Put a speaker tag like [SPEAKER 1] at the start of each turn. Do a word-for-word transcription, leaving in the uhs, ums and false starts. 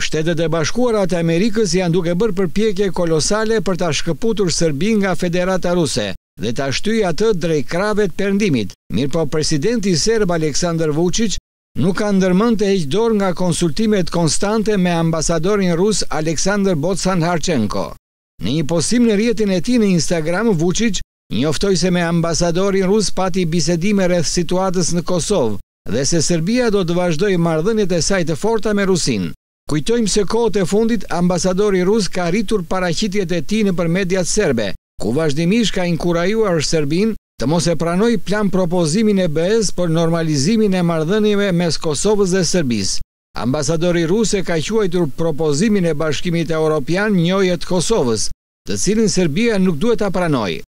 [SPEAKER 1] Shtetet e Bashkuara të Amerikës janë duke bërë përpjekje kolosale për ta shkëputur Serbinë nga Federata Ruse dhe ta shtyjë atë drejt krave të perëndimit. Mirëpo presidenti serb Aleksandar Vučić nuk ka ndërmend të heqë dorë nga konsultimet konstante me ambasadorin rus Aleksandar Bocan Harchenko. Në një postim në rrjetin e tij në Instagram, Vučić njoftoi se me ambasadorin rus pati bisedime rreth situatës në Kosovë dhe se Serbia do të vazhdojë marrëdhëniet e saj të forta me Rusinë. Kujtojmë se kohët e fundit ambasadori rus ka rritur paraqitjet e tij nëpër mediat serbe, ku vazhdimisht ka inkurajuar Serbinë të mos e pranoj plan propozimin e B E-s për normalizimin e marrëdhënieve mes Kosovës dhe Serbisë. Ambasadori rus e ka quajtur propozimin e Bashkimit Evropian njojë të Kosovës, të cilin Serbia nuk duhet ta pranojë.